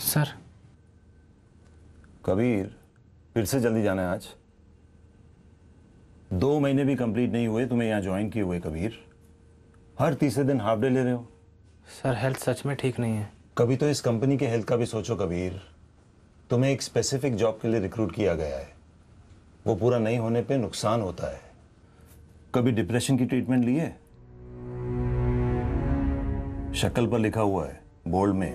Sir. Kabir, फिर से जल्दी जाना है आज। 2 महीने भी कंप्लीट नहीं हुए तुम्हें यहाँ ज्वाइन किए हुए कबीर। हर तीसरे दिन हाफ डे ले रहे हो। सर हेल्थ सच में ठीक नहीं है। कभी तो इस कंपनी के हेल्थ का भी सोचो कबीर। तुम्हें एक स्पेसिफिक जॉब के लिए रिक्रूट किया गया है, वो पूरा नहीं होने पे नुकसान होता है। कभी डिप्रेशन की ट्रीटमेंट ली है? शक्ल पर लिखा हुआ है बोल्ड में।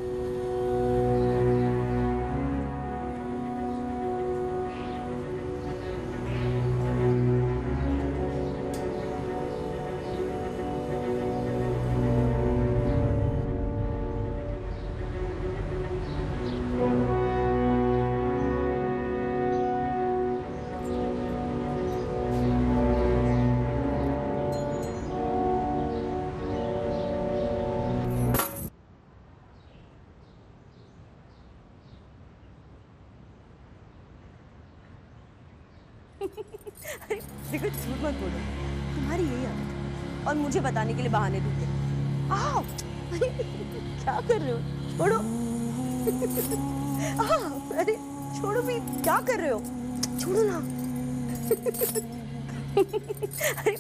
अरे देखो, झूठ मत बोलो, तुम्हारी यही आदत है और मुझे बताने के लिए बहाने ढूंढते। आओ, अरे क्या कर रहे हो? छोड़ो। अरे छोड़ो भी, क्या कर रहे हो? छोड़ो ना। अरे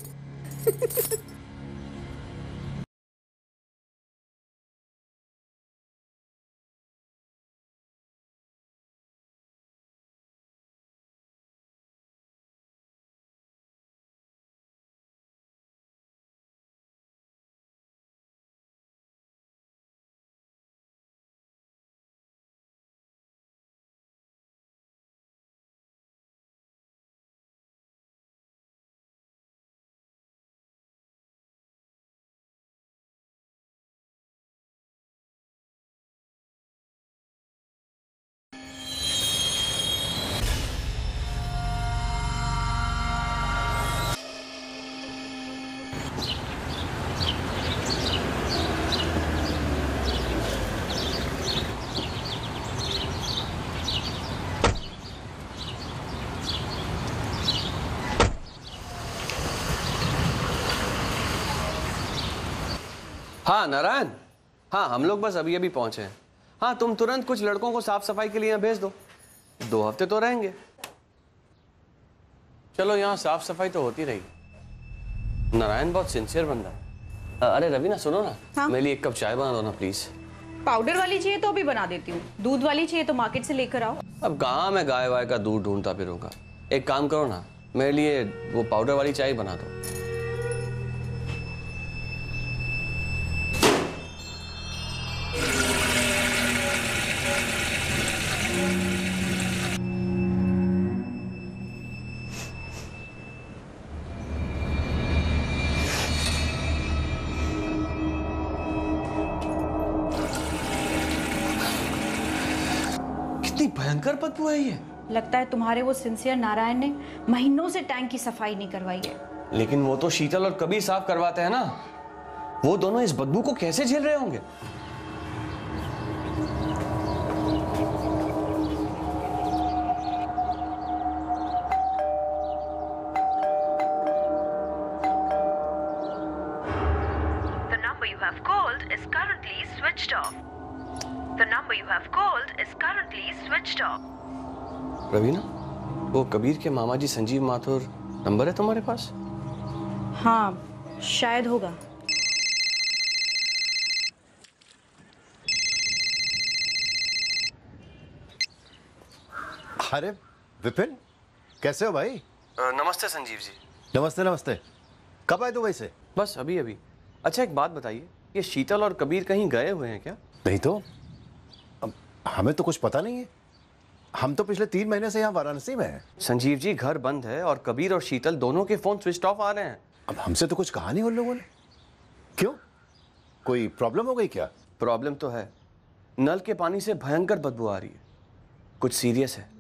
हाँ नारायण, हाँ हम लोग बस अभी अभी पहुंचे हैं। हाँ तुम तुरंत कुछ लड़कों को साफ सफाई के लिए यहाँ भेज दो, 2 हफ्ते तो रहेंगे। चलो यहाँ साफ सफाई तो होती रही। नारायण बहुत सिंसियर बंदा है। अरे रवीना सुनो ना, हाँ? मेरे लिए 1 कप चाय बना दो ना प्लीज। पाउडर वाली चाहिए तो अभी बना देती हूँ, दूध वाली चाहिए तो मार्केट से लेकर आओ। अब कहाँ मैं गाय वाय का दूध ढूंढता फिरूंगा। एक काम करो ना, मेरे लिए वो पाउडर वाली चाय बना दो। भयंकर बदबू है ये। लगता है तुम्हारे वो सिंसियर नारायण ने महीनों से टैंक की सफाई नहीं करवाई है। लेकिन वो तो शीतल और कबीर साफ करवाते हैं ना, वो दोनों इस बदबू को कैसे झेल रहे होंगे? The number you have called is currently switched off. The number you have called is currently switched off. Raveena, वो कबीर के मामा जी संजीव माथुर नंबर है तुम्हारे पास? हाँ शायद होगा। अरे विपिन, कैसे हो भाई? नमस्ते संजीव जी। नमस्ते नमस्ते। कब आए दुबई से? बस अभी अभी। अच्छा एक बात बताइए, ये शीतल और कबीर कहीं गए हुए हैं क्या? नहीं तो, अब हमें तो कुछ पता नहीं है। हम तो पिछले 3 महीने से यहाँ वाराणसी में हैं। संजीव जी घर बंद है और कबीर और शीतल दोनों के फोन स्विच ऑफ आ रहे हैं। अब हमसे तो कुछ कहा नहीं उन लोगों ने। क्यों, कोई प्रॉब्लम हो गई क्या? प्रॉब्लम तो है, नल के पानी से भयंकर बदबू आ रही है, कुछ सीरियस है।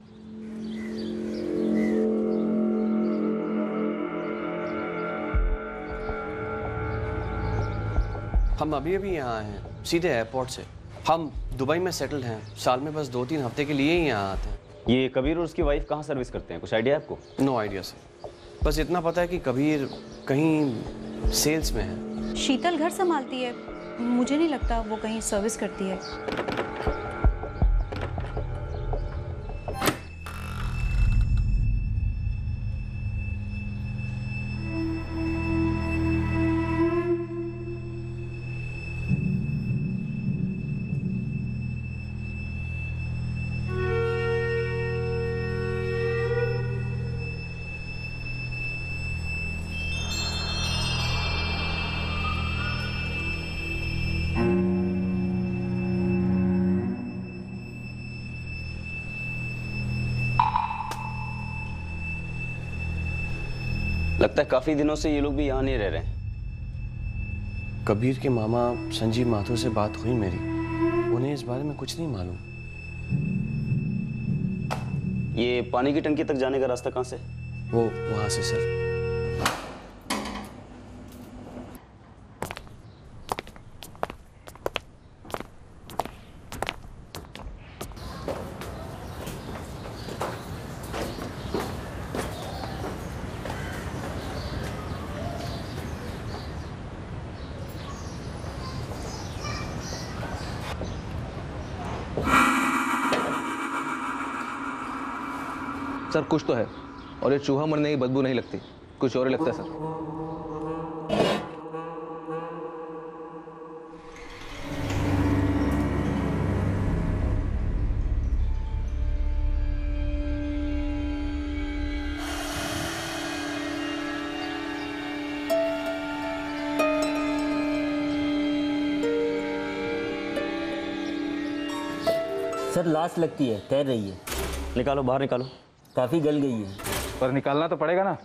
हम अभी अभी यहाँ आए हैं सीधे एयरपोर्ट से। हम दुबई में सेटल्ड हैं, साल में बस 2-3 हफ्ते के लिए ही यहाँ आते हैं। ये कबीर और उसकी वाइफ कहाँ सर्विस करते हैं, कुछ आइडिया है आपको? नो आइडिया सर, बस इतना पता है कि कबीर कहीं सेल्स में है। शीतल घर संभालती है, मुझे नहीं लगता वो कहीं सर्विस करती है। लगता है काफी दिनों से ये लोग भी यहाँ नहीं रह रहे हैं। कबीर के मामा संजीव माथुर से बात हुई मेरी, उन्हें इस बारे में कुछ नहीं मालूम। ये पानी की टंकी तक जाने का रास्ता कहाँ से? वो वहां से सर। सर कुछ तो है, और ये चूहा मरने की बदबू नहीं लगती, कुछ और ही लगता है सर। सर लाश लगती है, तैर रही है। निकालो, बाहर निकालो। काफी गल गई है। पर निकालना तो पड़ेगा ना।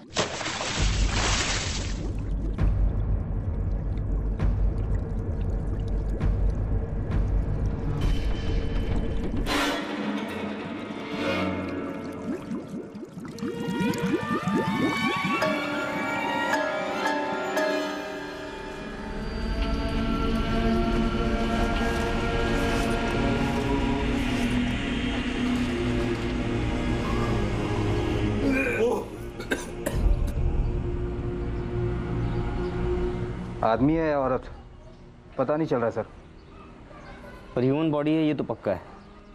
आदमी है या औरत पता नहीं चल रहा सर। पर ह्यूमन बॉडी है ये तो पक्का है।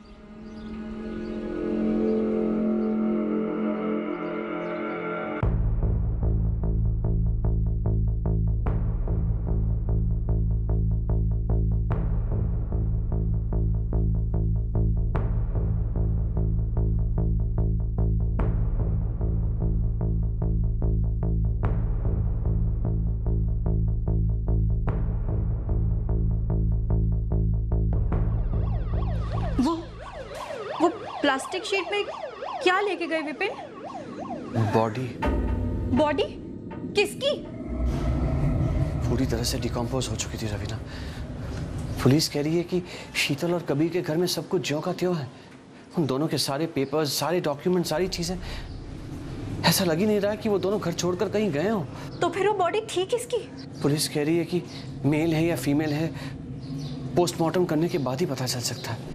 वो प्लास्टिक शीट में क्या लेके गए विपिन? बॉडी। बॉडी किसकी? पूरी तरह से डिकम्पोज हो चुकी थी रवीना। पुलिस कह रही है कि शीतल और कबीर के घर में सब कुछ ज्यों का त्यों है। उन दोनों के सारे पेपर्स, सारे डॉक्यूमेंट, सारी चीजें। ऐसा लग ही नहीं रहा कि वो दोनों घर छोड़कर कहीं गए हों। तो फिर वो बॉडी थी किसकी? पुलिस कह रही है कि मेल है या फीमेल है, पोस्टमार्टम करने के बाद ही पता चल सकता है।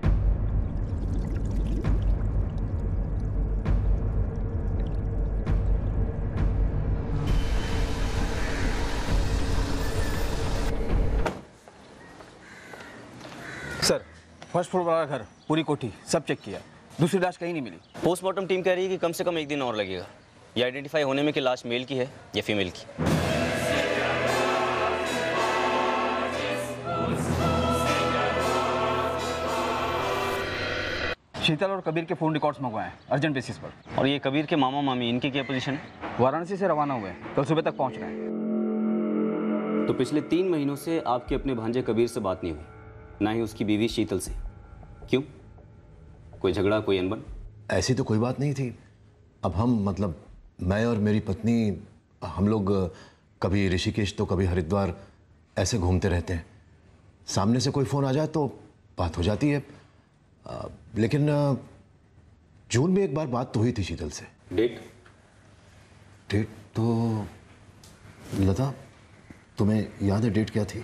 सर फर्स्ट फ्लोर वाला घर, पूरी कोठी सब चेक किया, दूसरी लाश कहीं नहीं मिली। पोस्टमार्टम टीम कह रही है कि कम से कम 1 दिन और लगेगा ये आइडेंटिफाई होने में कि लाश मेल की है या फीमेल की। शीतल और कबीर के फोन रिकॉर्ड्स मंगवाए अर्जेंट बेसिस पर। और ये कबीर के मामा मामी, इनकी क्या पोजीशन है? वाराणसी से रवाना हुए, कल सुबह तक पहुंच रहे हैं। तो पिछले 3 महीनों से आपके अपने भांजे कबीर से बात नहीं हुई, ना ही उसकी बीवी शीतल से। क्यों? कोई झगड़ा, कोई अनबन? ऐसी तो कोई बात नहीं थी। अब हम मतलब मैं और मेरी पत्नी हम लोग कभी ऋषिकेश तो कभी हरिद्वार ऐसे घूमते रहते हैं। सामने से कोई फ़ोन आ जाए तो बात हो जाती है। लेकिन जून में एक बार बात तो हुई थी शीतल से। डेट तो लता, तुम्हें याद है डेट क्या थी?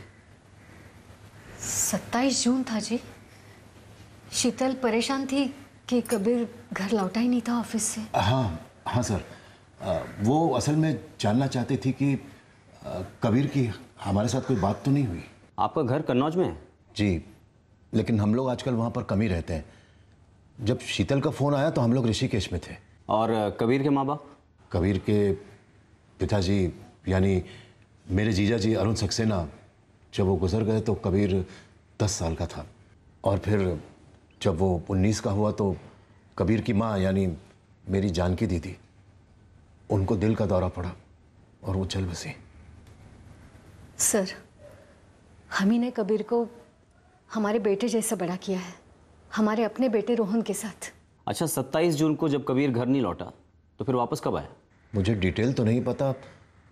27 जून था जी। शीतल परेशान थी कि कबीर घर लौटा ही नहीं था ऑफिस से। हाँ सर, वो असल में जानना चाहती थी कि कबीर की हमारे साथ कोई बात तो नहीं हुई। आपका घर कन्नौज में है? जी, लेकिन हम लोग आजकल वहाँ पर कम ही रहते हैं। जब शीतल का फ़ोन आया तो हम लोग ऋषिकेश में थे। और कबीर के माँ बाप? कबीर के पिताजी यानी मेरे जीजा जी अरुण सक्सेना, जब वो गुजर गए तो कबीर 10 साल का था। और फिर जब वो 19 का हुआ तो कबीर की माँ यानी मेरी जानकी दीदी, उनको दिल का दौरा पड़ा और वो चल बसी। सर, हम ही ने कबीर को हमारे बेटे जैसा बड़ा किया है, हमारे अपने बेटे रोहन के साथ। अच्छा, 27 जून को जब कबीर घर नहीं लौटा तो फिर वापस कब आया? मुझे डिटेल तो नहीं पता,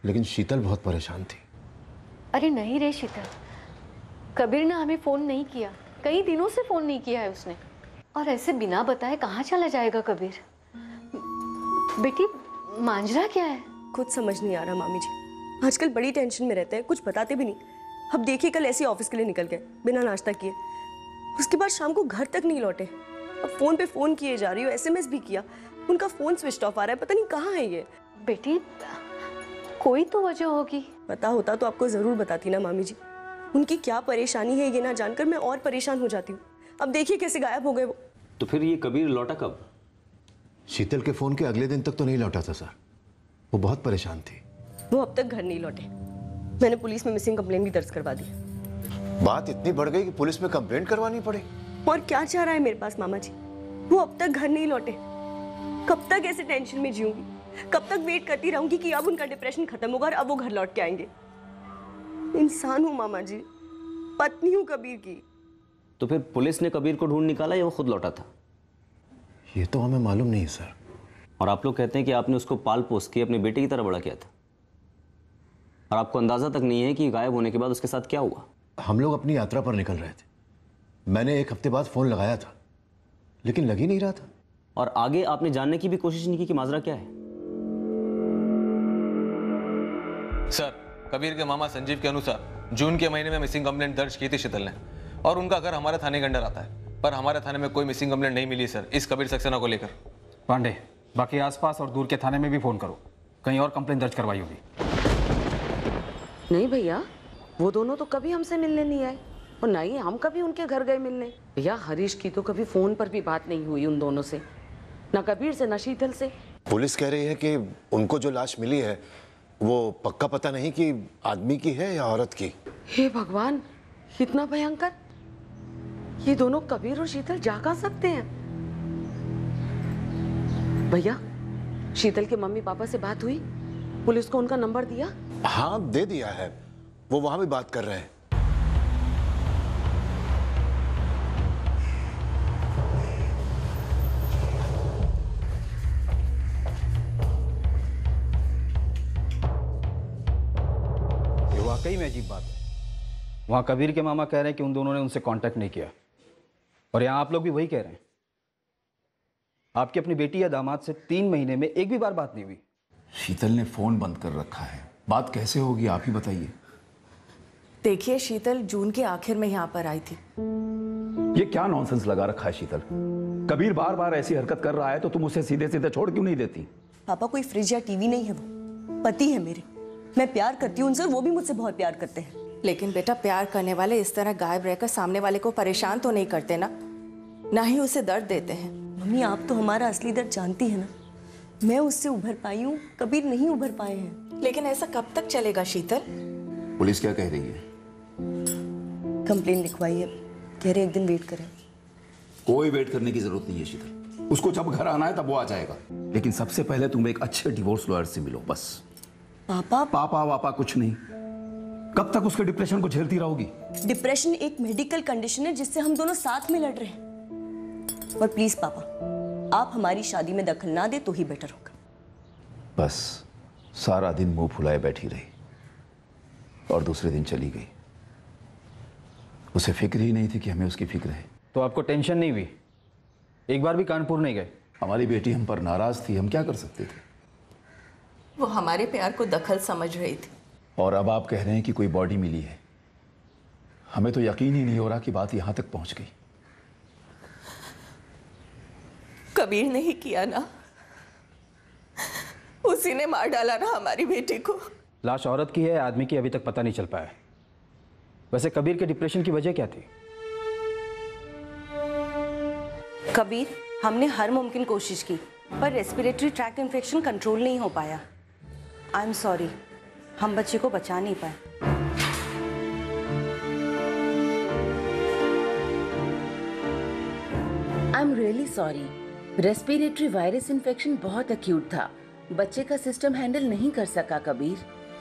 लेकिन शीतल बहुत परेशान थी। अरे नहीं रे शीतल, कबीर ने हमें फ़ोन नहीं किया, कई दिनों से फ़ोन नहीं किया है उसने। और ऐसे बिना बताए कहाँ चला जाएगा कबीर? बेटी मांजरा क्या है? खुद समझ नहीं आ रहा मामी जी, आजकल बड़ी टेंशन में रहते हैं, कुछ बताते भी नहीं। अब देखिए कल ऐसे ऑफिस के लिए निकल गए बिना नाश्ता किए, उसके बाद शाम को घर तक नहीं लौटे। अब फोन पे फोन किए जा रही हो, एसएमएस भी किया, उनका फोन स्विच ऑफ आ रहा है, पता नहीं कहाँ है ये। बेटी कोई तो वजह होगी। पता होता तो आपको जरूर बताती ना मामी जी। उनकी क्या परेशानी है ये ना जानकर मैं और परेशान हो जाती हूँ। अब देखिए कैसे गायब हो गए वो। तो फिर ये कबीर लौटा कब? शीतल के फोन के अगले दिन तक तो नहीं लौटा था सर, वो बहुत परेशान थी। वो अब तक घर नहीं लौटे। मैंने पुलिस में मिसिंग कंप्लेंट भी दर्ज करवा दी। बात इतनी बढ़ गई कि पुलिस में कंप्लेंट करवानी पड़ी। और क्या चाह रहा है मेरे पास मामा जी? वो अब तक घर नहीं लौटे। कब तक ऐसे टेंशन में जीऊंगी? कब तक वेट करती रहूंगी कि अब उनका डिप्रेशन खत्म होगा और अब वो घर लौट के आएंगे? इंसान हूँ मामा जी, पत्नी हूँ कबीर की। तो फिर पुलिस ने कबीर को ढूंढ निकाला या वो खुद लौटा था? ये तो हमें मालूम नहीं सर। और आप लोग कहते हैं कि आपने उसको पाल पोस के अपने बेटे की तरह बड़ा किया था, और आपको अंदाजा तक नहीं है कि गायब होने के बाद उसके साथ क्या हुआ। हम लोग अपनी यात्रा पर निकल रहे थे, मैंने एक हफ्ते बाद फोन लगाया था लेकिन लग ही नहीं रहा था। और आगे आपने जानने की भी कोशिश नहीं की कि माजरा क्या है? सर, कबीर के मामा संजीव के अनुसार जून के महीने में मिसिंग कंप्लेंट दर्ज की थी शीतल ने, और उनका घर हमारे थाने के अंडर आता है, पर हमारे थाने में कोई मिसिंग कंप्लेंट नहीं मिली सर इस कबीर सक्सेना को लेकर। पांडे, बाकी आसपास और दूर के थाने में भी फोन करो, कहीं और कंप्लेंट दर्ज करवाई होगी। नहीं भैया, वो दोनों तो कभी हमसे मिलने नहीं आए और ना ही हम कभी उनके घर गए मिलने। भैया हरीश की तो कभी फोन पर भी बात नहीं हुई उन दोनों से, ना कबीर से ना शीतल से। पुलिस कह रही है कि उनको जो लाश मिली है वो पक्का पता नहीं कि आदमी की है या औरत की। हे भगवान, इतना भयंकर! ये दोनों कबीर और शीतल जा कहाँ सकते हैं? भैया, शीतल के मम्मी पापा से बात हुई? पुलिस को उनका नंबर दिया? हाँ दे दिया है, वो वहां भी बात कर रहे हैं। ये वाकई में अजीब बात है। वहां कबीर के मामा कह रहे हैं कि उन दोनों ने उनसे कांटेक्ट नहीं किया, और यहां आप लोग भी वही कह रहे हैं। आपकी अपनी बेटी या दामाद से 3 महीने में एक भी बार बात नहीं हुई। शीतल ने फोन बंद कर रखा है, बात कैसे होगी आप ही बताइए। देखिए, शीतल जून के आखिर में यहाँ पर आई थी। ये क्या नॉनसेंस लगा रखा है शीतल? कबीर बार बार ऐसी हरकत कर रहा है तो तुम उसे सीधे सीधे छोड़ क्यों नहीं देती? पापा कोई फ्रिज या टीवी नहीं है, वो पति है मेरे। मैं प्यार करती हूँ उनसे, वो भी मुझसे बहुत प्यार करते हैं। लेकिन बेटा, प्यार करने वाले इस तरह गायब रहकर सामने वाले को परेशान तो नहीं करते ना ही उसे दर्द देते हैं। मम्मी, आप तो हमारा असली दर्द जानती है ना। मैं उससे उभर पाई हूँ, कबीर नहीं उभर पाए हैं। लेकिन ऐसा कब तक चलेगा शीतल? पुलिस क्या कह रही है? कंप्लेन लिखवाई है, कह रहे एक दिन वेट करें। कोई वेट करने की जरूरत नहीं है शीतल, उसको जब घर आना है तब वो आ जाएगा। लेकिन सबसे पहले तुम एक अच्छे डिवोर्स लॉयर से मिलो बस। पापा पापा वापा कुछ नहीं। कब तक उसके डिप्रेशन को झेलती रहोगी? डिप्रेशन एक मेडिकल कंडीशन है जिससे हम दोनों साथ में लड़ रहे हैं। और प्लीज पापा, आप हमारी शादी में दखल ना दे तो ही बेटर होगा। बस सारा दिन मुंह फुलाए बैठी रही और दूसरे दिन चली गई। उसे फिक्र ही नहीं थी कि हमें उसकी फिक्र है। तो आपको टेंशन नहीं हुई? एक बार भी कानपुर नहीं गए? हमारी बेटी हम पर नाराज थी, हम क्या कर सकते थे? वो हमारे प्यार को दखल समझ रही थी। और अब आप कह रहे हैं कि कोई बॉडी मिली है। हमें तो यकीन ही नहीं हो रहा कि बात यहां तक पहुंच गई। कबीर ने ही किया ना, उसी ने मार डाला ना हमारी बेटी को। लाश औरत की है आदमी की अभी तक पता नहीं चल पाया। वैसे कबीर के डिप्रेशन की वजह क्या थी? कबीर, हमने हर मुमकिन कोशिश की पर रेस्पिरेटरी ट्रैक्ट इन्फेक्शन कंट्रोल नहीं हो पाया। आई एम सॉरी, हम बच्चे को बचा नहीं पाए। I am really sorry. Respiratory virus infection बहुत एक्यूट था, बच्चे का सिस्टम हैंडल नहीं कर सका कबीर।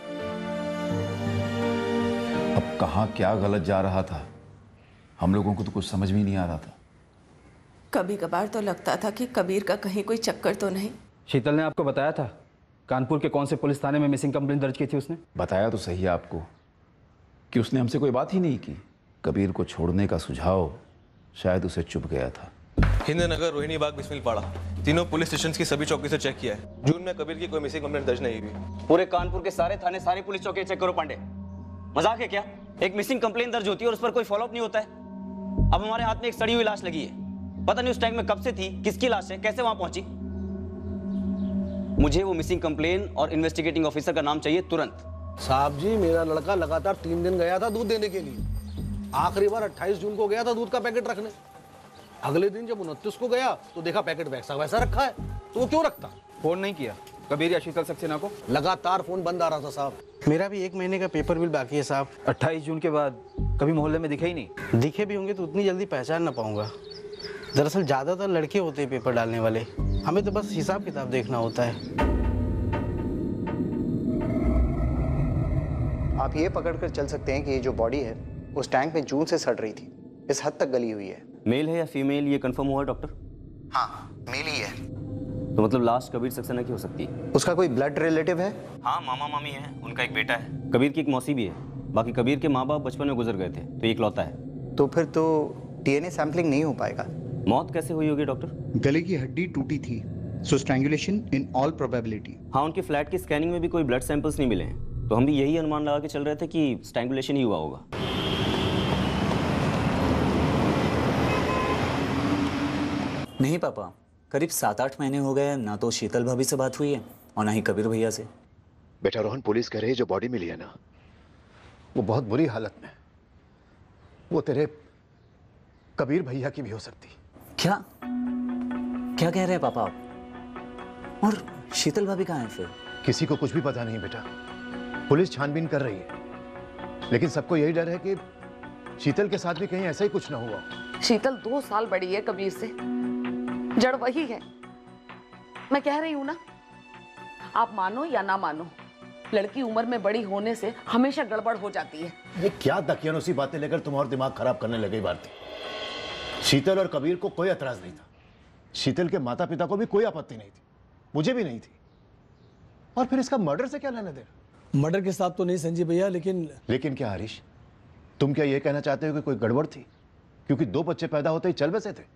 अब कहाँ क्या गलत जा रहा था, हम लोगों को तो कुछ समझ में नहीं आ रहा था। कभी कभार तो लगता था कि कबीर का कहीं कोई चक्कर तो नहीं। शीतल ने आपको बताया था कानपुर के कौन से पुलिस थाने में मिसिंग कंप्लेन दर्ज की थी उसने? बताया तो सही है आपको कि उसने हमसे कोई बात ही नहीं की। कबीर को छोड़ने का सुझाव शायद उसे चुभ गया था। हिंद नगर, रोहिणी बाग, बिस्मिल पाड़ा, तीनों पुलिस स्टेशन की सभी चौकी से चेक किया है। जून में कबीर की कोई मिसिंग कंप्लेंट दर्ज नहीं हुई। पूरे कानपुर के सारे थाने, सारी पुलिस चौकी चेक करो पांडे। मजाक है क्या? एक मिसिंग कंप्लेन दर्ज होती है और उस पर कोई फॉलोअप नहीं होता है। अब हमारे हाथ में एक सड़ी हुई लाश लगी है, पता नहीं उस टैंक में कब से थी, किसकी लाश है, कैसे वहां पहुंची। मुझे वो मिसिंग कंप्लेन और इन्वेस्टिगेटिंग ऑफिसर का नाम चाहिए तुरंत। साहब जी, मेरा लड़का लगातार 3 दिन गया था दूध देने के लिए। आखिरी बार 28 जून को गया था दूध का पैकेट रखने। अगले दिन जब 29 को गया तो देखा पैकेट वैसा वैसा रखा है। तो वो क्यों रखता? फोन नहीं किया कबीर या शीतल सक्सेना को? लगातार फोन बंद आ रहा था साहब। मेरा भी 1 महीने का पेपर बिल बाकी है साहब। 28 जून के बाद कभी मोहल्ले में दिखे ही नहीं। दिखे भी होंगे तो उतनी जल्दी पहचान ना पाऊंगा। दरअसल ज्यादातर लड़के होते हैं पेपर डालने वाले, हमें तो बस हिसाब किताब देखना होता है। आप ये पकड़ कर चल सकते हैं कि ये जो बॉडी है उस टैंक में जून से सड़ रही थी, इस हद तक गली हुई है। मेल है या फीमेल ये कंफर्म हुआ है डॉक्टर? हाँ, मेल ही है। तो मतलब लाश कबीर सक्सेना की हो सकती है? उसका कोई ब्लड रिलेटिव है? हाँ, मामा मामी है, उनका एक बेटा है। कबीर की एक मौसी भी है। बाकी कबीर के माँ बाप बचपन में गुजर गए थे, तो इकलौता है। तो फिर तो डीएनए सैंपलिंग नहीं हो पाएगा। मौत कैसे हुई होगी डॉक्टर? गले की हड्डी टूटी थी, so strangulation in all probability. हाँ, उनके फ्लैट की स्कैनिंग में भी कोई ब्लड सैंपल्स नहीं मिले हैं, तो हम भी यही अनुमान लगा के चल रहे थे कि स्ट्रैंगुलेशन ही हुआ होगा। नहीं पापा, करीब 7-8 महीने हो गए ना तो शीतल भाभी से बात हुई है और ना ही कबीर भैया से। बेटा रोहन, पुलिस कह रही है जो बॉडी मिली है ना वो बहुत बुरी हालत में, वो तेरे कबीर भैया की भी हो सकती। क्या क्या कह रहे हैं पापा आप? और शीतल भाभी कहाँ है फिर? किसी को कुछ भी पता नहीं बेटा, पुलिस छानबीन कर रही है, लेकिन सबको यही डर है कि शीतल के साथ भी कहीं ऐसा ही कुछ ना हुआ। शीतल 2 साल बड़ी है कबीर से, जड़ वही है। मैं कह रही हूं ना, आप मानो या ना मानो, लड़की उम्र में बड़ी होने से हमेशा गड़बड़ हो जाती है। ये क्या दकियानुसी बातें लेकर तुम और दिमाग खराब करने लगे भारती। शीतल और कबीर को कोई एतराज नहीं था, शीतल के माता पिता को भी कोई आपत्ति नहीं थी, मुझे भी नहीं थी। और फिर इसका मर्डर से क्या लेना देना? मर्डर के साथ तो नहीं संजीव भैया, लेकिन क्या हरीश, तुम क्या ये कहना चाहते हो कि कोई गड़बड़ थी क्योंकि 2 बच्चे पैदा होते ही चल बसे थे?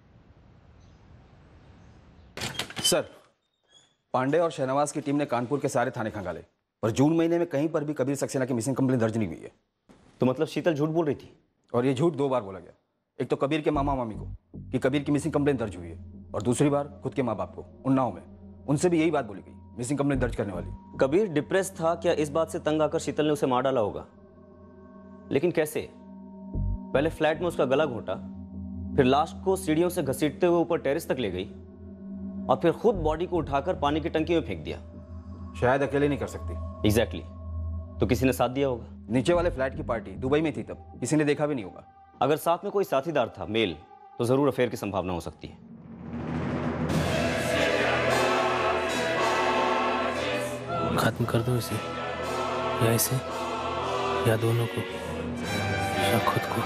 सर, पांडे और शहनवाज की टीम ने कानपुर के सारे थाने खंगाले, पर जून महीने में कहीं पर भी कबीर सक्सेना की मिसिंग कंप्लेन दर्ज नहीं हुई है। तो मतलब शीतल झूठ बोल रही थी? और ये झूठ 2 बार बोला गया। एक तो कबीर के मामा मामी को कि कबीर की मिसिंग कंप्लेन दर्ज हुई है, और दूसरी बार खुद के माँ बाप को उन्नाव में, उनसे भी यही बात बोली गई, मिसिंग कंप्लेन दर्ज करने वाली। कबीर डिप्रेस था क्या? इस बात से तंग आकर शीतल ने उसे मार डाला होगा, लेकिन कैसे? पहले फ्लैट में उसका गला घोंटा, फिर लाश को सीढ़ियों से घसीटते हुए ऊपर टेरेस तक ले गई, और फिर खुद बॉडी को उठाकर पानी की टंकी में फेंक दिया। शायद अकेले नहीं कर सकती। एग्जैक्टली। तो किसी ने साथ दिया होगा। नीचे वाले फ्लैट की पार्टी दुबई में थी, तब किसी ने देखा भी नहीं होगा। अगर साथ में कोई साथीदार था मेल, तो जरूर अफेयर की संभावना हो सकती है। खत्म कर दो इसे, या इसे, या दोनों को, या खुद को।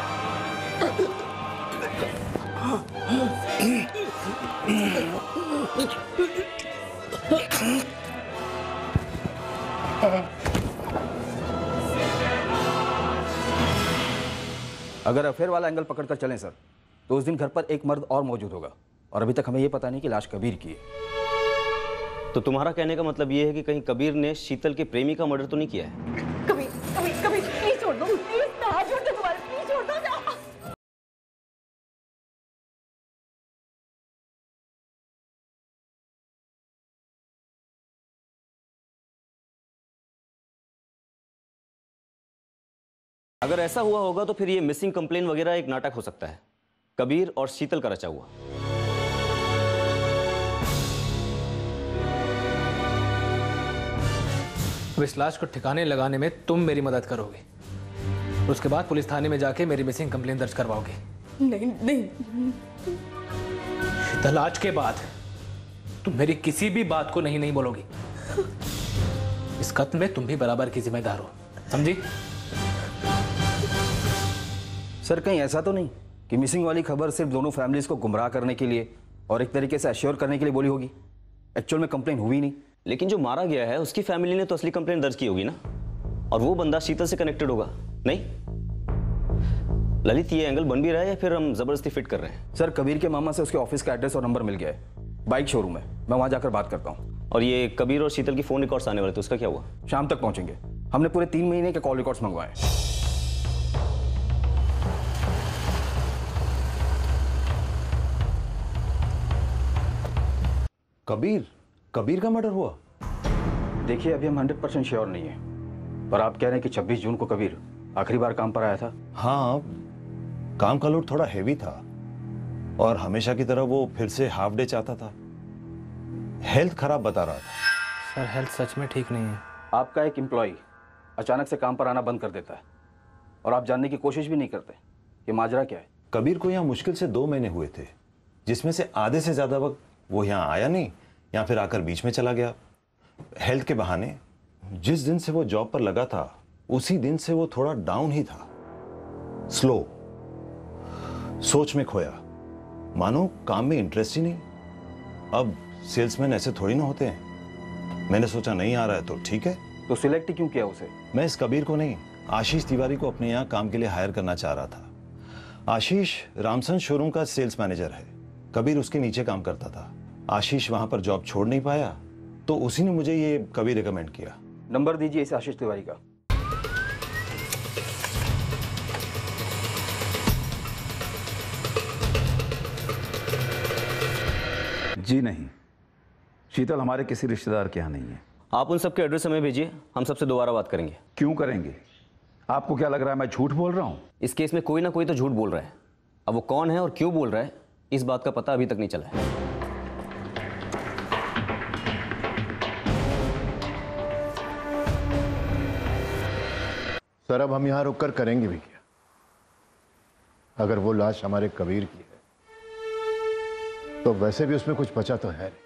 अगर अफेयर वाला एंगल पकड़कर चलें सर, तो उस दिन घर पर एक मर्द और मौजूद होगा, और अभी तक हमें यह पता नहीं कि लाश कबीर की है। तो तुम्हारा कहने का मतलब यह है कि कहीं कबीर ने शीतल के प्रेमी का मर्डर तो नहीं किया है? कबीर, कबीर, कबीर, प्लीज छोड़ दो, प्लीज, मैं हाथ जोड़ती हूं तुम्हारे, प्लीज छोड़ दो। अगर ऐसा हुआ होगा तो फिर ये मिसिंग कंप्लेन वगैरह एक नाटक हो सकता है, कबीर और शीतल का रचा हुआ। अब इस लाश को ठिकाने लगाने में तुम मेरी मदद करोगे, उसके बाद पुलिस थाने में जाके मेरी मिसिंग कंप्लेन दर्ज करवाओगे। नहीं नहीं शीतल, आज के बाद तुम मेरी किसी भी बात को नहीं बोलोगी। इस कत्ल में तुम भी बराबर की जिम्मेदार हो, समझी? सर, कहीं ऐसा तो नहीं कि मिसिंग वाली खबर सिर्फ दोनों फैमिलीज को गुमराह करने के लिए और एक तरीके से अश्योर करने के लिए बोली होगी? एक्चुअल में कंप्लेन हुई नहीं, लेकिन जो मारा गया है उसकी फैमिली ने तो असली कंप्लेंट दर्ज की होगी ना, और वो बंदा शीतल से कनेक्टेड होगा। नहीं ललित, ये एंगल बन भी रहा है या फिर हम जबरदस्ती फिट कर रहे हैं? सर कबीर के मामा से उसके ऑफिस का एड्रेस और नंबर मिल गया है, बाइक शोरूम है, मैं वहां जाकर बात करता हूँ। और ये कबीर और शीतल की फोन रिकॉर्ड्स आने वाले थे, उसका क्या हुआ? शाम तक पहुंचेंगे, हमने पूरे 3 महीने के कॉल रिकॉर्ड्स मंगवाए। कबीर का मर्डर हुआ? देखिए अभी हम 100% श्योर नहीं है, पर आप कह रहे हैं कि 26 जून को कबीर आखिरी बार काम पर आया था। हाँ, काम का लोड थोड़ा हैवी था और हमेशा की तरह वो फिर से हाफ डे चाहता था। हेल्थ खराब बता रहा था। सर हेल्थ सच में ठीक नहीं है। आपका एक एम्प्लॉय अचानक से काम पर आना बंद कर देता है और आप जानने की कोशिश भी नहीं करते कि माजरा क्या है। कबीर को यहाँ मुश्किल से 2 महीने हुए थे, जिसमें से आधे से ज्यादा वक्त वो यहाँ आया नहीं या फिर आकर बीच में चला गया हेल्थ के बहाने। जिस दिन से वो जॉब पर लगा था उसी दिन से वो थोड़ा डाउन ही था, स्लो, सोच में खोया, मानो काम में इंटरेस्ट ही नहीं। अब सेल्समैन ऐसे थोड़ी ना होते हैं। मैंने सोचा नहीं आ रहा है तो ठीक है। तो सिलेक्ट क्यों किया उसे? मैं इस कबीर को नहीं, आशीष तिवारी को अपने यहाँ काम के लिए हायर करना चाह रहा था। आशीष रामसन शोरूम का सेल्स मैनेजर है, कबीर उसके नीचे काम करता था। आशीष वहां पर जॉब छोड़ नहीं पाया तो उसी ने मुझे ये कबीर रिकमेंड किया। नंबर दीजिए इस आशीष तिवारी का। जी नहीं, शीतल हमारे किसी रिश्तेदार के यहाँ नहीं है। आप उन सबके एड्रेस हमें भेजिए, हम सबसे दोबारा बात करेंगे। क्यों करेंगे? आपको क्या लग रहा है मैं झूठ बोल रहा हूँ? इस केस में कोई ना कोई तो झूठ बोल रहा है। अब वो कौन है और क्यों बोल रहा है इस बात का पता अभी तक नहीं चला है। सर अब हम यहाँ रुककर करेंगे भी क्या? अगर वो लाश हमारे कबीर की है तो वैसे भी उसमें कुछ बचा तो है नहीं।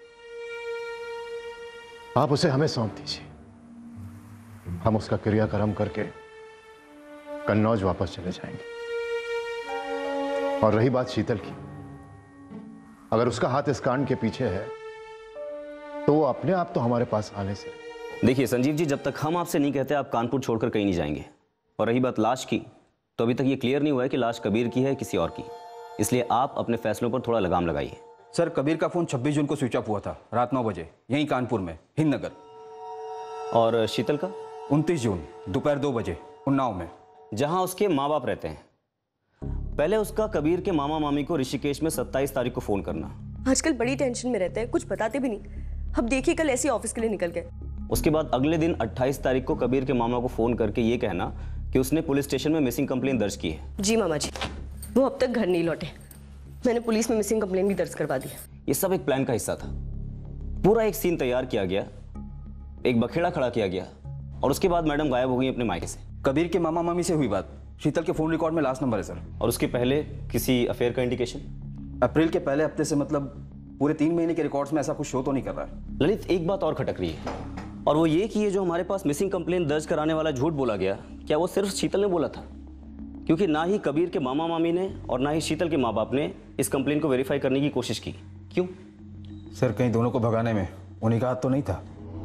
आप उसे हमें सौंप दीजिए, हम उसका क्रियाक्रम करके कन्नौज वापस चले जाएंगे। और रही बात शीतल की, अगर उसका हाथ इस कांड के पीछे है तो वो अपने आप तो हमारे पास आने से। देखिए संजीव जी, जब तक हम आपसे नहीं कहते आप कानपुर छोड़कर कहीं नहीं जाएंगे। और रही बात लाश की, तो अभी तक ये क्लियर नहीं हुआ है कि लाश कबीर की है किसी और की, इसलिए आप अपने फैसलों पर थोड़ा लगाम लगाइए। सर कबीर का फोन 26 जून को स्विच ऑफ हुआ था रात 9 बजे, यहीं कानपुर में हिंद नगर। और शीतल का? 29 जून दोपहर 2 बजे उन्नाव में, जहां उसके माँ बाप रहते हैं। पहले उसका कबीर के मामा मामी को ऋषिकेश में 27 तारीख को फोन करना। आजकल बड़ी टेंशन में रहते हैं, कुछ बताते भी नहीं। अब देखिए कल ऐसे ऑफिस के लिए निकल गए। उसके बाद अगले दिन 28 तारीख को कबीर के मामा को फोन करके ये कहना कि उसने पुलिस स्टेशन में मिसिंग कंप्लेंट दर्ज की है। जी मामा जी, वो अब तक घर नहीं लौटे, मैंने पुलिस में मिसिंग कंप्लेंट भी दर्ज करवा दी। ये सब एक प्लान का हिस्सा था। पूरा एक सीन तैयार किया गया, एक बखेड़ा खड़ा किया गया और उसके बाद मैडम गायब हो गई अपने मायके से। कबीर के मामा मामी से हुई बात, शीतल के फोन रिकॉर्ड में लास्ट नंबर है सर। और उसके पहले किसी अफेयर का इंडिकेशन? अप्रैल के पहले हफ्ते से, मतलब पूरे 3 महीने के रिकॉर्ड्स में ऐसा कुछ शो तो नहीं कर रहा है। ललित, एक बात और खटक रही है, और वो ये कि ये जो हमारे पास मिसिंग कंप्लेंट दर्ज कराने वाला झूठ बोला गया, क्या वो सिर्फ शीतल ने बोला था? क्योंकि ना ही कबीर के मामा मामी ने और ना ही शीतल के माँ बाप ने इस कंप्लेंट को वेरीफाई करने की कोशिश की। क्यों? सर कहीं दोनों को भगाने में उन्हीं का हाथ तो नहीं था?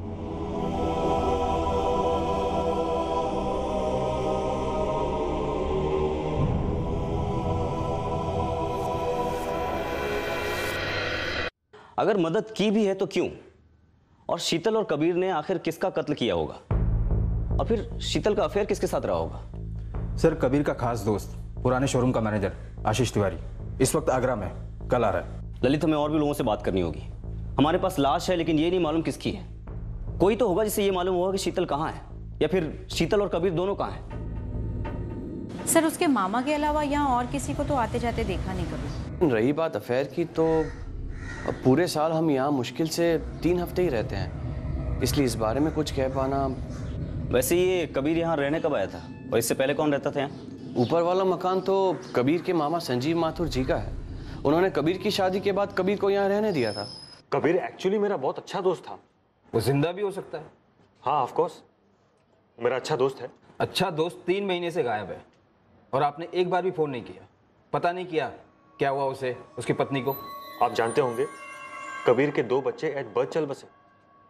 अगर मदद की भी है तो क्यों? और शीतल और कबीर ने आखिर किसका कत्ल किया होगा? और फिर शीतल का अफेयर किसके साथ रहा होगा? सर कबीर का खास दोस्त, पुराने शोरूम का मैनेजर आशीष तिवारी इस वक्त आगरा में, कल आ रहा है। ललित, हमें और भी लोगों से बात करनी होगी। हमारे पास लाश है लेकिन ये नहीं मालूम किसकी है। कोई तो होगा जिसे ये मालूम होगा कि शीतल कहाँ है, या फिर शीतल और कबीर दोनों कहाँ हैं। सर उसके मामा के अलावा यहाँ और किसी को तो आते जाते देखा नहीं कभी। रही बात अफेयर की, तो पूरे साल हम यहाँ मुश्किल से 3 हफ्ते ही रहते हैं, इसलिए इस बारे में कुछ कह पाना। वैसे ये कबीर यहाँ रहने कब आया था और इससे पहले कौन रहता था यहाँ? ऊपर वाला मकान तो कबीर के मामा संजीव माथुर जी का है। उन्होंने कबीर की शादी के बाद कबीर को यहाँ रहने दिया था। कबीर एक्चुअली मेरा बहुत अच्छा दोस्त था। वो जिंदा भी हो सकता है? हाँ ऑफ कोर्स, मेरा अच्छा दोस्त है। अच्छा दोस्त 3 महीने से गायब है और आपने एक बार भी फोन नहीं किया, पता नहीं किया क्या हुआ उसे, उसकी पत्नी को? आप जानते होंगे कबीर के 2 बच्चे एट बर्थ चल बसे,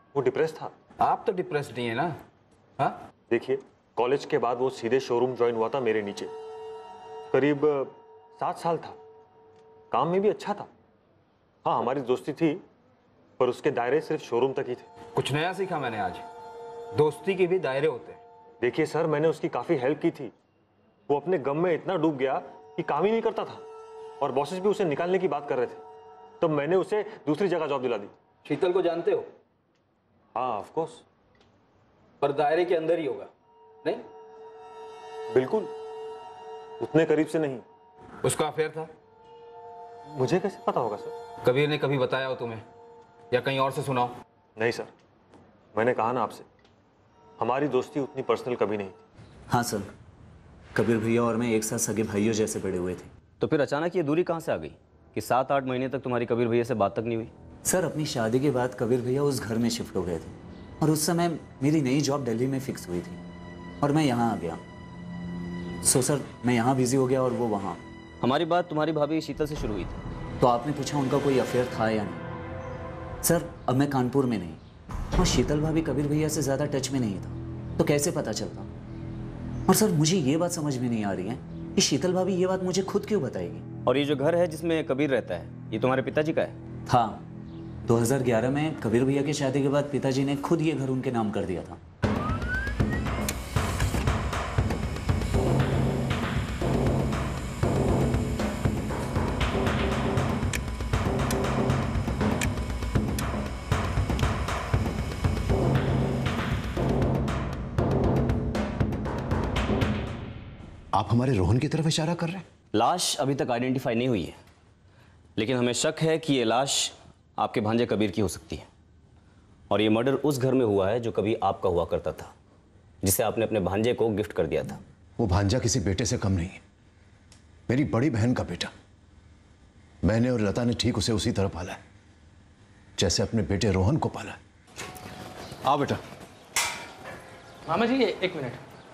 वो डिप्रेस था। आप तो डिप्रेस नहीं है ना? हाँ देखिए, कॉलेज के बाद वो सीधे शोरूम ज्वाइन हुआ था मेरे नीचे। करीब 7 साल था। काम में भी अच्छा था। हाँ, हमारी दोस्ती थी, पर उसके दायरे सिर्फ शोरूम तक ही थे। कुछ नया सीखा मैंने आज। दोस्ती के भी दायरे होते हैं। देखिए सर, मैंने उसकी काफी हेल्प की थी। वो अपने गम में इतना डूब गया कि काम ही नहीं करता था, और बॉसेस भी उसे निकालने की बात कर रहे थे। तो मैंने उसे दूसरी जगह जॉब दिला दी। शीतल को जानते हो? हाँ, ऑफ कोर्स। पर दायरे के अंदर ही होगा, नहीं? बिल्कुल, उतने करीब से नहीं। उसका अफेयर था? मुझे कैसे पता होगा सर? कबीर ने कभी बताया हो तुम्हें, या कहीं और से सुनाओ? नहीं सर, मैंने कहा ना आपसे, हमारी दोस्ती उतनी पर्सनल कभी नहीं थी। हाँ सर, कबीर भैया और मैं एक साथ सगे भाइयों जैसे बड़े हुए थे। तो फिर अचानक ये दूरी कहाँ से आ गई कि 7-8 महीने तक तुम्हारी कबीर भैया से बात तक नहीं हुई? सर, अपनी शादी के बाद कबीर भैया उस घर में शिफ्ट हो गए थे, और उस समय मेरी नई जॉब दिल्ली में फिक्स हुई थी और मैं यहाँ आ गया। सो सर, मैं यहाँ बिजी हो गया और वो वहाँ। हमारी बात तुम्हारी भाभी शीतल से शुरू हुई थी। तो आपने पूछा उनका कोई अफेयर था या नहीं? सर, अब मैं कानपुर में नहीं, और शीतल भाभी कबीर भैया से ज़्यादा टच में नहीं था, तो कैसे पता चलता? और सर, मुझे ये बात समझ में नहीं आ रही है कि शीतल भाभी ये बात मुझे खुद क्यों बताएगी? और ये जो घर है जिसमें कबीर रहता है, ये तुम्हारे पिताजी का है? हाँ, 2011 में कबीर भैया की शादी के बाद पिताजी ने खुद ये घर उनके नाम कर दिया था। आप हमारे रोहन की तरफ इशारा कर रहे हैं? लाश अभी तक आइडेंटिफाई नहीं हुई है, लेकिन हमें शक है कि ये लाश आपके भांजे कबीर की हो सकती है, और ये मर्डर उस घर में हुआ है जो कभी आपका हुआ करता था, जिसे आपने अपने भांजे को गिफ्ट कर दिया था। वो भांजा किसी बेटे से कम नहीं है, मेरी बड़ी बहन का बेटा। मैंने और लता ने ठीक उसे उसी तरह पाला है जैसे अपने बेटे रोहन को पाला है। आओ बेटा। मामा जी, एक मिनट,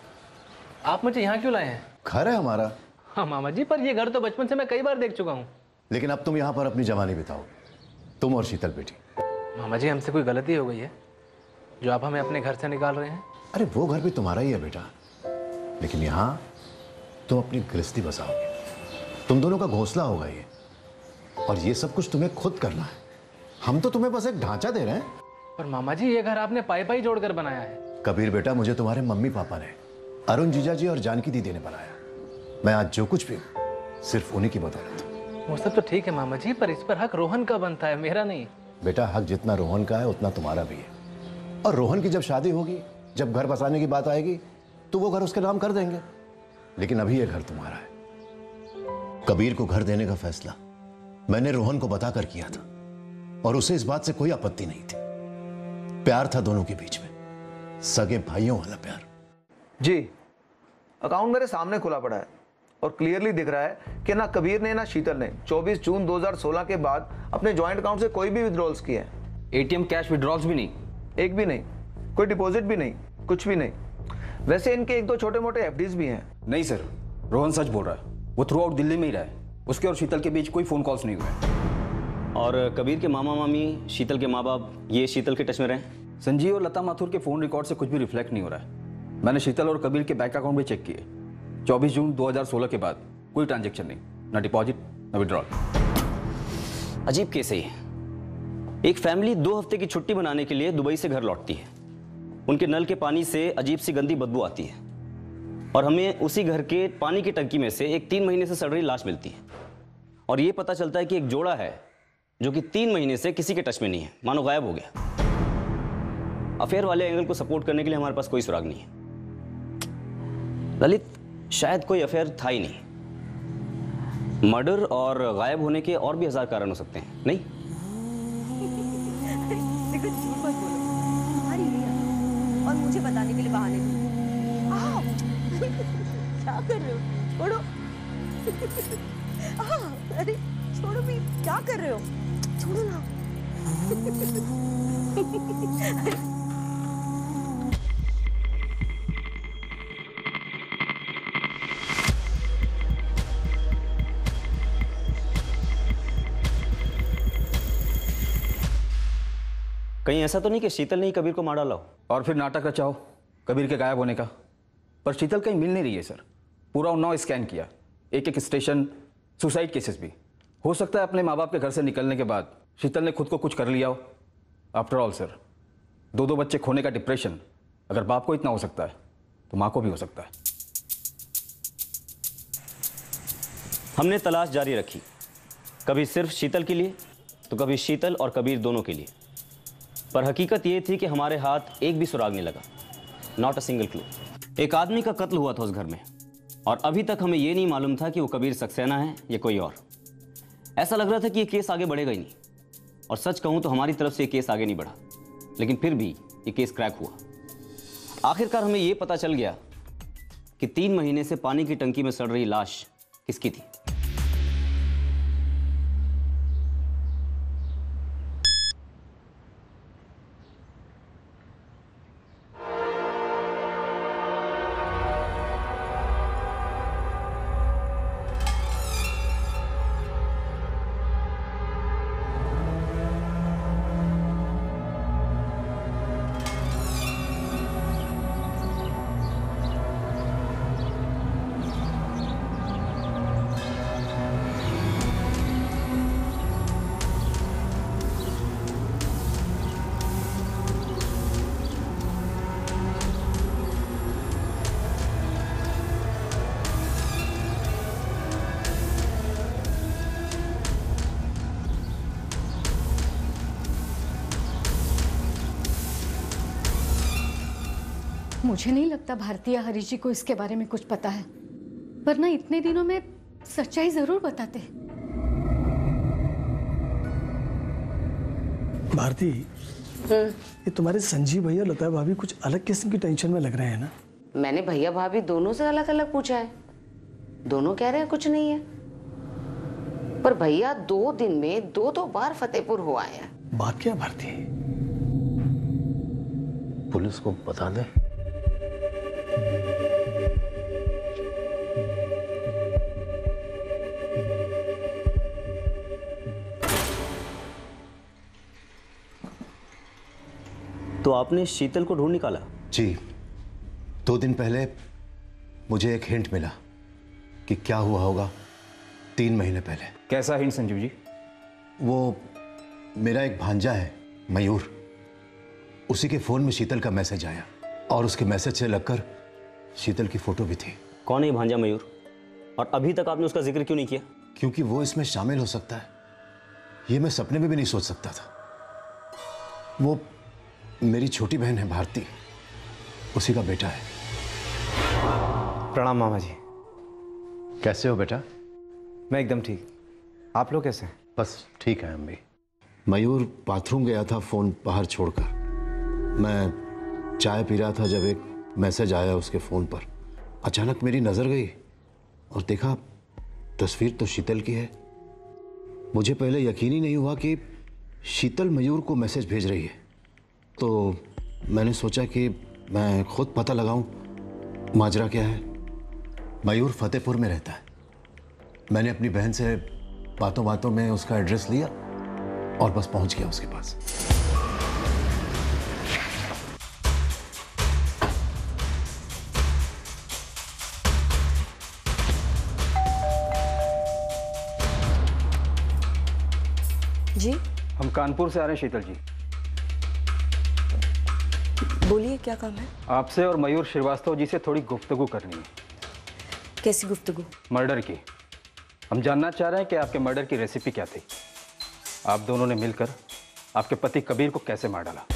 आप मुझे यहाँ क्यों लाए हैं? घर है हमारा। हाँ मामा जी, पर ये घर तो बचपन से मैं कई बार देख चुका हूँ। लेकिन अब तुम यहाँ पर अपनी जवानी बिताओ, तुम और शीतल बेटी। मामा जी, हमसे कोई गलती हो गई है जो आप हमें अपने घर से निकाल रहे हैं? अरे वो घर भी तुम्हारा ही है बेटा, लेकिन यहाँ तुम अपनी गृहस्थी बसाओगे। तुम दोनों का घोंसला होगा ये, और ये सब कुछ तुम्हें खुद करना है। हम तो तुम्हें बस एक ढांचा दे रहे हैं। पर मामा जी, ये घर आपने पाई पाई जोड़कर बनाया है। कबीर बेटा, मुझे तुम्हारे मम्मी पापा ने, अरुण जीजा जी और जानकी दीदी ने बनाया। मैं आज जो कुछ भी सिर्फ उन्हीं की बदौलत। वो सब तो ठीक है मामा जी, पर इस पर हक रोहन का बनता है, मेरा नहीं। बेटा, हक जितना रोहन का है उतना तुम्हारा भी है, और रोहन की जब शादी होगी, जब घर बसाने की बात आएगी, तो वो घर उसके नाम कर देंगे। लेकिन अभी ये घर तुम्हारा है। कबीर को घर देने का फैसला मैंने रोहन को बताकर किया था, और उसे इस बात से कोई आपत्ति नहीं थी। प्यार था दोनों के बीच में, सगे भाइयों वाला प्यार। जी, अकाउंट मेरे सामने खुला पड़ा है और क्लियरली दिख रहा है कि ना कबीर ने ना शीतल ने 24 जून 2016 के बाद अपने जॉइंट अकाउंट से कोई भी विड्रॉल्स किए हैं। एटीएम कैश विड्रॉल्स भी नहीं? एक भी नहीं, कोई डिपॉजिट भी नहीं, कुछ भी नहीं। वैसे इनके एक दो छोटे मोटे एफडीज भी हैं। नहीं सर, रोहन सच बोल रहा है। वो थ्रू आउट दिल्ली में ही रहा है। उसके और शीतल के बीच कोई फोन कॉल्स नहीं हुए। और कबीर के मामा मामी, शीतल के माँ बाप, ये शीतल के टच में रहे? संजीव और लता माथुर के फोन रिकॉर्ड से कुछ भी रिफ्लेक्ट नहीं हो रहा है। मैंने शीतल और कबीर के बैंक अकाउंट भी चेक किए। 24 जून 2016 के बाद कोई ट्रांजैक्शन नहीं, ना डिपॉजिट ना विड्रॉल। अजीब केस है ये। एक फैमिली 2 हफ्ते की छुट्टी मनाने के लिए दुबई से घर लौटती है। उनके नल के पानी से अजीब सी गंदी बदबू आती है, और हमें उसी घर के पानी की टंकी में से एक 3 महीने से सड़ रही लाश मिलती है। और ये पता चलता है कि एक जोड़ा है जो कि 3 महीने से किसी के टच में नहीं है, मानो गायब हो गया। अफेयर वाले एंगल को सपोर्ट करने के लिए हमारे पास कोई सुराग नहीं है। ललित, शायद कोई अफेयर था ही नहीं। मर्डर और गायब होने के और भी 1000 कारण हो सकते हैं, नहीं? देखो, झूठ मत बोलो, तुम्हारी लिया और मुझे बताने के लिए बहाने दो। क्या कर रहे हो? छोड़ो। अरे छोड़ो भी, क्या कर रहे हो? छोड़ो ना। कहीं ऐसा तो नहीं कि शीतल ने ही कबीर को मार डाला हो? और फिर नाटक रचाओ कबीर के गायब होने का। पर शीतल कहीं मिल नहीं रही है सर। पूरा उन्नाव स्कैन किया, एक एक स्टेशन, सुसाइड केसेस भी। हो सकता है अपने माँ बाप के घर से निकलने के बाद शीतल ने खुद को कुछ कर लिया हो। आफ्टर ऑल सर, दो बच्चे खोने का डिप्रेशन अगर बाप को इतना हो सकता है तो माँ को भी हो सकता है। हमने तलाश जारी रखी, कभी सिर्फ शीतल के लिए तो कभी शीतल और कबीर दोनों के लिए। पर हकीकत ये थी कि हमारे हाथ एक भी सुराग नहीं लगा, नॉट अ सिंगल क्लू। एक आदमी का कत्ल हुआ था उस घर में और अभी तक हमें ये नहीं मालूम था कि वो कबीर सक्सेना है या कोई और। ऐसा लग रहा था कि ये केस आगे बढ़ेगा ही नहीं, और सच कहूं तो हमारी तरफ से ये केस आगे नहीं बढ़ा, लेकिन फिर भी ये केस क्रैक हुआ। आखिरकार हमें ये पता चल गया कि 3 महीने से पानी की टंकी में सड़ रही लाश किसकी थी। मुझे नहीं लगता भारतीय हरीश जी को इसके बारे में कुछ पता है, वरना इतने दिनों में सच्चाई जरूर बताते। भारती, ये तुम्हारे संजीव भैया लता भाभी कुछ अलग किस्म की टेंशन में लग रहे हैं ना? मैंने भैया भाभी दोनों से अलग अलग पूछा है, दोनों कह रहे हैं कुछ नहीं है। पर भैया 2 दिन में 2 बार फतेहपुर हो आए हैं। बात क्या भारती? पुलिस को बता दे। तो आपने शीतल को ढूंढ निकाला? जी, 2 दिन पहले मुझे एक हिंट मिला कि क्या हुआ होगा 3 महीने पहले। कैसा हिंट संजीव जी? वो मेरा एक भांजा है मयूर, उसी के फोन में शीतल का मैसेज आया और उसके मैसेज से लगकर शीतल की फोटो भी थी। कौन है भांजा मयूर, और अभी तक आपने उसका जिक्र क्यों नहीं किया? क्योंकि वो इसमें शामिल हो सकता है, ये मैं सपने में भी नहीं सोच सकता था। वो मेरी छोटी बहन है भारती, उसी का बेटा है। प्रणाम मामा जी। कैसे हो बेटा? मैं एकदम ठीक, आप लोग कैसे हैं? बस ठीक है हम भी। मयूर बाथरूम गया था फोन बाहर छोड़कर। मैं चाय पी रहा था जब एक मैसेज आया उसके फ़ोन पर। अचानक मेरी नज़र गई और देखा तस्वीर तो शीतल की है। मुझे पहले यकीन ही नहीं हुआ कि शीतल मयूर को मैसेज भेज रही है, तो मैंने सोचा कि मैं खुद पता लगाऊं माजरा क्या है। मयूर फतेहपुर में रहता है। मैंने अपनी बहन से बातों बातों में उसका एड्रेस लिया और बस पहुंच गया उसके पास। जी, हम कानपुर से आ रहे हैं शीतल जी। बोलिए, क्या काम है? आपसे और मयूर श्रीवास्तव जी से थोड़ी गुफ्तगू करनी है। कैसी गुफ्तगू? मर्डर की। हम जानना चाह रहे हैं कि आपके मर्डर की रेसिपी क्या थी। आप दोनों ने मिलकर आपके पति कबीर को कैसे मार डाला?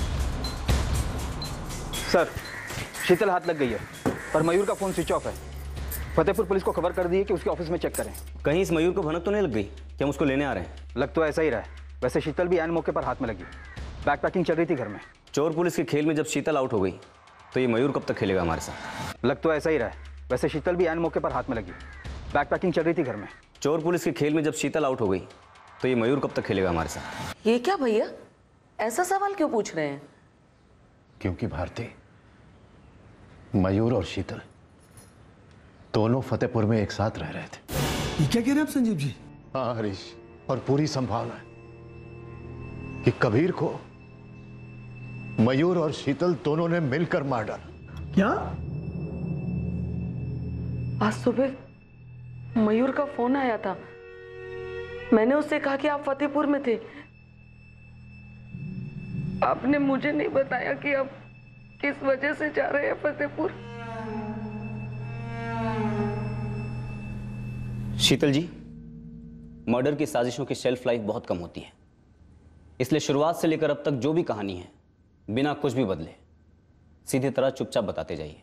सर, शीतल हाथ लग गई है, पर मयूर का फोन स्विच ऑफ है। फतेहपुर पुलिस को खबर कर दी है कि उसके ऑफिस में चेक करें। कहीं इस मयूर को भनक तो नहीं लग गई कि हम उसको लेने आ रहे हैं? लग तो ऐसा ही रहा है। वैसे शीतल भी ऐन मौके पर हाथ में लगी। बैग पैकिंग चल रही थी घर में। चोर पुलिस के खेल में जब शीतल आउट हो गई तो ये मयूर कब तक खेलेगा हमारे साथ? लग तो ऐसा ही रहा है। वैसे शीतल भी ऐन मौके पर हाथ में लगी। बैग पैकिंग चल रही थी घर में। चोर पुलिस के खेल में जब शीतल आउट हो गई तो ये मयूर कब तक खेलेगा हमारे साथ? ये क्या भैया, ऐसा सवाल क्यों पूछ रहे हैं? क्योंकि भारती, मयूर और शीतल दोनों फतेहपुर में एक साथ रह रहे थे। ये क्या कह रहे हैं आप संजीव जी? हाँ हरीश, और पूरी संभावना है कि कबीर को मयूर और शीतल दोनों ने मिलकर मार डाला। क्या? आज सुबह मयूर का फोन आया था। मैंने उससे कहा कि आप फतेहपुर में थे। आपने मुझे नहीं बताया कि आप किस वजह से जा रहे हैं फतेहपुर। शीतल जी, मर्डर की साजिशों की शेल्फ लाइफ बहुत कम होती है, इसलिए शुरुआत से लेकर अब तक जो भी कहानी है बिना कुछ भी बदले सीधी तरह चुपचाप बताते जाइए।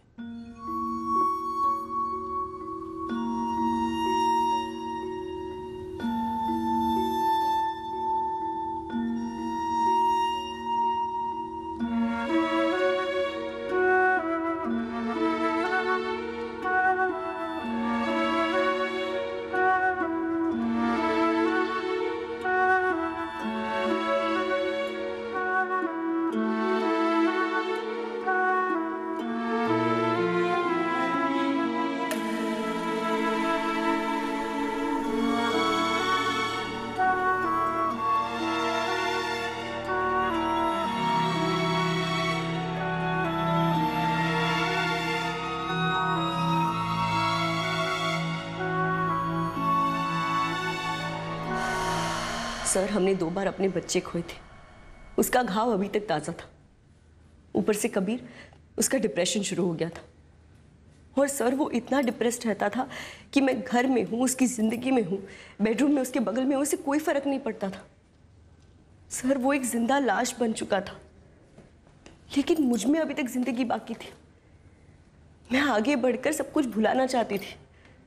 सर, हमने 2 बार अपने बच्चे खोए थे। उसका घाव अभी तक ताज़ा था। ऊपर से कबीर, उसका डिप्रेशन शुरू हो गया था। और सर, वो इतना डिप्रेस्ड रहता था कि मैं घर में हूँ, उसकी ज़िंदगी में हूँ, बेडरूम में उसके बगल में, उसे कोई फ़र्क नहीं पड़ता था। सर, वो एक जिंदा लाश बन चुका था, लेकिन मुझ में अभी तक ज़िंदगी बाकी थी। मैं आगे बढ़कर सब कुछ भुलाना चाहती थी।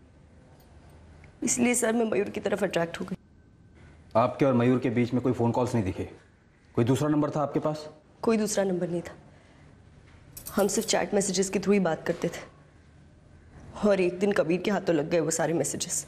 इसलिए सर, मैं मयूर की तरफ अट्रैक्ट हो गई। आपके और मयूर के बीच में कोई फ़ोन कॉल्स नहीं दिखे? कोई दूसरा नंबर था आपके पास? कोई दूसरा नंबर नहीं था। हम सिर्फ चैट मैसेजेस के थ्रू ही बात करते थे। और एक दिन कबीर के हाथों लग गए वो सारे messages.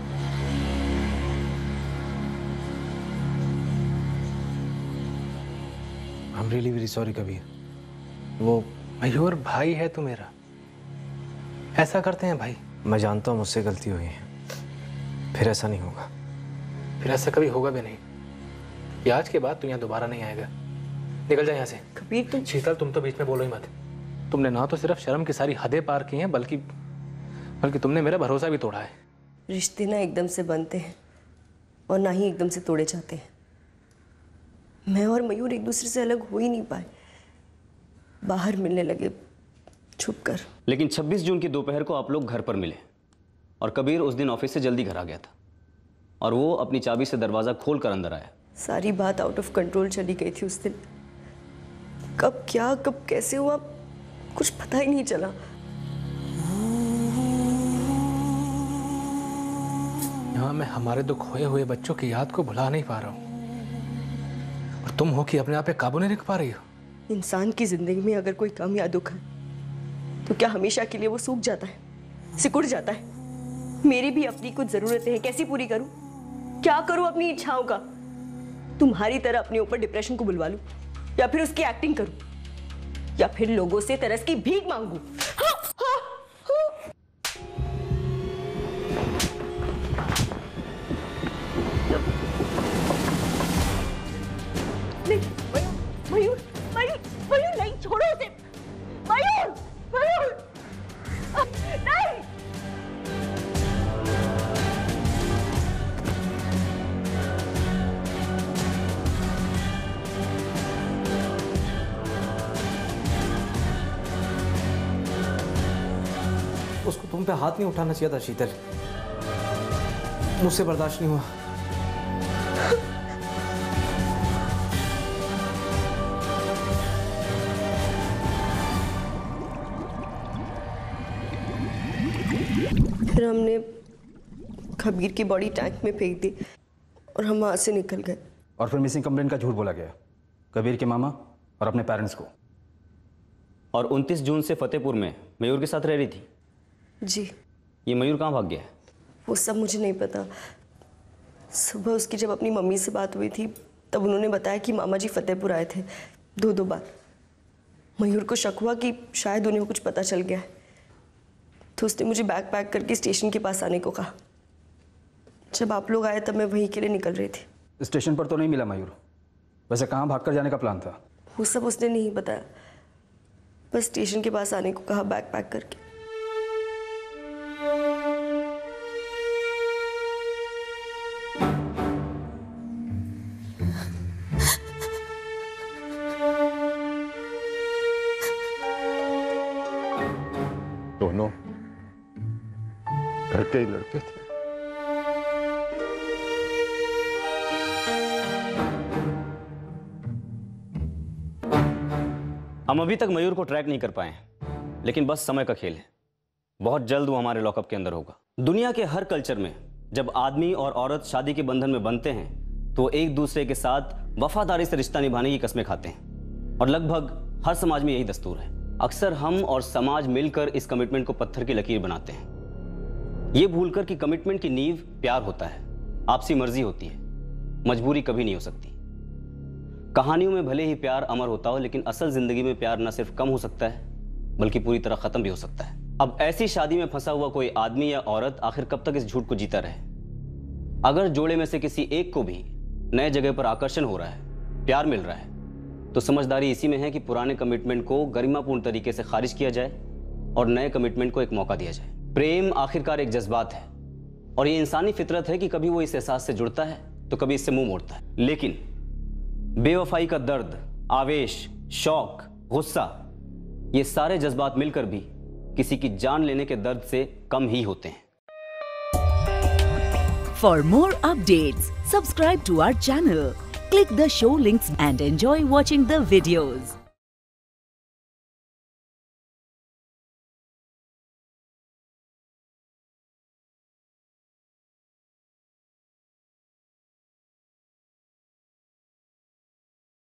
I'm really very sorry Kabir. वो मयूर भाई है तू मेरा, ऐसा करते हैं भाई। मैं जानता हूँ मुझसे गलती हुई है, फिर ऐसा नहीं होगा। फिर ऐसा कभी होगा भी नहीं कि आज के बाद तू यहाँ दोबारा नहीं आएगा। निकल जा यहाँ से। कबीर तुम। शीतल, तुम तो बीच में बोलो ही मत। तुमने ना तो सिर्फ शर्म की सारी हदें पार की हैं, बल्कि तुमने मेरा भरोसा भी तोड़ा है। रिश्ते ना एकदम से बनते हैं और ना ही एकदम से तोड़े जाते हैं। मैं और मयूर एक दूसरे से अलग हो ही नहीं पाए, बाहर मिलने लगे छुप कर। लेकिन 26 जून की दोपहर को आप लोग घर पर मिले और कबीर उस दिन ऑफिस से जल्दी घर आ गया था और वो अपनी चाबी से दरवाजा खोलकर अंदर आया। सारी बात आउट ऑफ कंट्रोल चली गई थी उस दिन। कब क्या, कब कैसे हुआ, कुछ पता ही नहीं चला। यहाँ मैं हमारे 2 खोए हुए बच्चों की याद को भुला नहीं पा रहा हूँ, और तुम हो कि अपने आप पे काबू नहीं रख पा रही हो। इंसान की जिंदगी में अगर कोई गम या दुख है तो क्या हमेशा के लिए वो सूख जाता है, सिकुड़ जाता है? मेरी भी अपनी कुछ जरूरतें हैं, कैसी पूरी करूं? क्या करूं अपनी इच्छाओं का? तुम्हारी तरह अपने ऊपर डिप्रेशन को बुलवा लूं, या फिर उसकी एक्टिंग करूं, या फिर लोगों से तरस की भीख मांगूं? मयूर, मयूर, मयूर नहीं, छोड़ो उसे। मयूर, मयूर, नहीं। उसको तुम पे हाथ नहीं उठाना चाहिए था शीतल, मुझसे बर्दाश्त नहीं हुआ। फिर हमने कबीर की बॉडी टैंक में फेंक दी और हम वहां से निकल गए। और फिर मिसिंग कंप्लेंट का झूठ बोला गया कबीर के मामा और अपने पेरेंट्स को। और 29 जून से फतेहपुर में मयूर के साथ रह रही थी? जी। ये मयूर कहाँ भाग गया है? वो सब मुझे नहीं पता। सुबह उसकी जब अपनी मम्मी से बात हुई थी तब उन्होंने बताया कि मामा जी फतेहपुर आए थे 2 बार। मयूर को शक हुआ कि शायद उन्हें कुछ पता चल गया है, तो उसने मुझे बैग पैक करके स्टेशन के पास आने को कहा। जब आप लोग आए तब मैं वहीं के लिए निकल रही थी। स्टेशन पर तो नहीं मिला मयूर, वैसे कहाँ भागकर जाने का प्लान था? वो सब उसने नहीं बताया, बस स्टेशन के पास आने को कहा बैग पैक करके। दोनों घर के ही लड़के थे। हम अभी तक मयूर को ट्रैक नहीं कर पाए हैं, लेकिन बस समय का खेल है। बहुत जल्द वो हमारे लॉकअप के अंदर होगा। दुनिया के हर कल्चर में जब आदमी और औरत शादी के बंधन में बंधते हैं तो एक दूसरे के साथ वफादारी से रिश्ता निभाने की कस्में खाते हैं, और लगभग हर समाज में यही दस्तूर है। अक्सर हम और समाज मिलकर इस कमिटमेंट को पत्थर की लकीर बनाते हैं, ये भूलकर कि कमिटमेंट की नींव प्यार होता है, आपसी मर्जी होती है, मजबूरी कभी नहीं हो सकती। कहानियों में भले ही प्यार अमर होता हो, लेकिन असल जिंदगी में प्यार न सिर्फ कम हो सकता है बल्कि पूरी तरह खत्म भी हो सकता है। अब ऐसी शादी में फंसा हुआ कोई आदमी या औरत आखिर कब तक इस झूठ को जीता रहे? अगर जोड़े में से किसी एक को भी नए जगह पर आकर्षण हो रहा है, प्यार मिल रहा है, तो समझदारी इसी में है कि पुराने कमिटमेंट को गरिमापूर्ण तरीके से खारिज किया जाए और नए कमिटमेंट को एक मौका दिया जाए। प्रेम आखिरकार एक जज्बात है, और ये इंसानी फितरत है कि कभी वो इस एहसास से जुड़ता है तो कभी इससे मुंह मोड़ता है। लेकिन बेवफाई का दर्द, आवेश, शौक, गुस्सा, ये सारे जज्बात मिलकर भी किसी की जान लेने के दर्द से कम ही होते हैं। For more updates, subscribe to our channel, click the show links and enjoy watching the videos.